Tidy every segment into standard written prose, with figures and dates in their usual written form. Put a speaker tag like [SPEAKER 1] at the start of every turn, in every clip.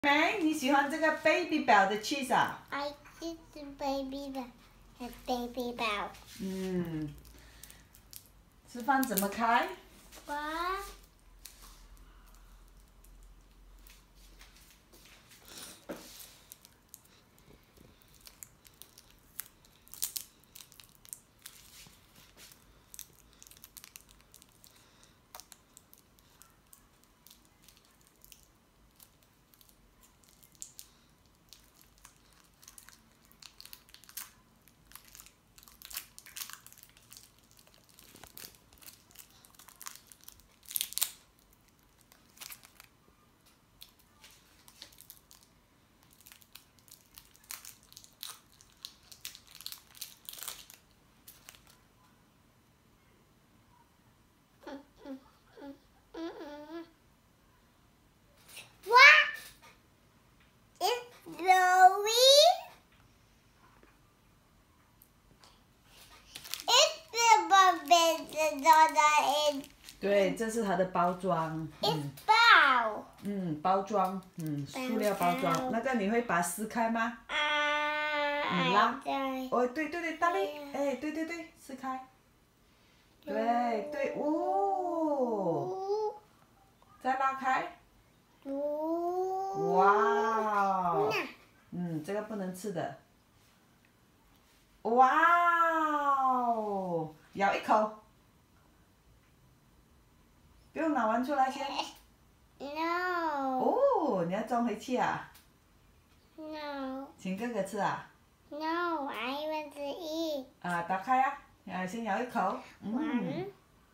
[SPEAKER 1] 妹，你喜欢这个 Baby Bell 的 cheese 啊
[SPEAKER 2] I eat the baby bell, the baby bell.
[SPEAKER 1] 嗯，吃饭怎么开？
[SPEAKER 2] What? What? It's blowing? It's the baby in.
[SPEAKER 1] 对，这是它的包装。
[SPEAKER 2] It's bow.
[SPEAKER 1] 包装，塑料包装。那个你会把它撕开吗？你拉。哦，对对对，大力，哎，对对对，撕开。对对，哦，再拉开。哇哦，这个不能吃的。哇哦，咬一口。不用拿完出来先。
[SPEAKER 2] No.
[SPEAKER 1] 哦，你要装回去啊？
[SPEAKER 2] No.
[SPEAKER 1] 请哥哥吃啊？
[SPEAKER 2] No, I want to eat.
[SPEAKER 1] 啊，打开啊，先咬一口。
[SPEAKER 2] One.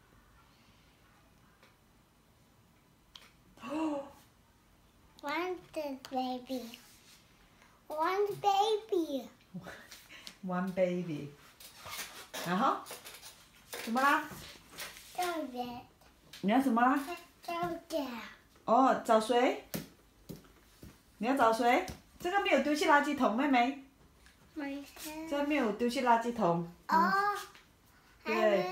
[SPEAKER 2] One baby. One baby.
[SPEAKER 1] One baby。然后，怎么啦？
[SPEAKER 2] 找人。
[SPEAKER 1] 你要什么啦？
[SPEAKER 2] 找人。
[SPEAKER 1] 哦，找谁？你要找谁？这个没有丢去垃圾桶，妹妹。
[SPEAKER 2] 没事。
[SPEAKER 1] 这没有丢去垃圾桶。
[SPEAKER 2] 哦。
[SPEAKER 1] 对。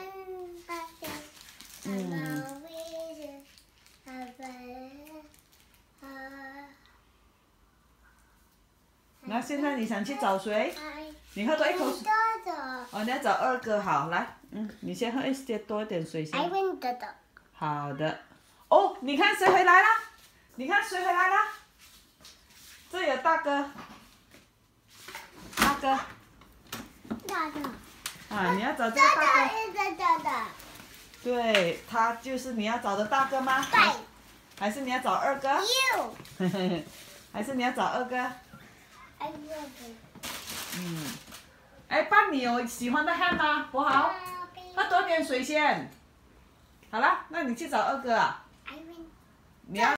[SPEAKER 1] 那现在你想去找谁？你喝多一口水。哦，你要找二哥，好，来，你先喝一些多一点水先。好的。哦，你看谁回来啦？你看谁回来啦？这有大哥。大哥。
[SPEAKER 2] 大哥。
[SPEAKER 1] 啊，你要找这个大哥。
[SPEAKER 2] 大哥。
[SPEAKER 1] 对，他就是你要找的大哥吗？
[SPEAKER 2] 对。
[SPEAKER 1] 还是你要找二哥？还是你要找二哥？哎，爸，你有喜欢的汉吗？不好，喝多点水先。好了，那你去找二哥啊。你要。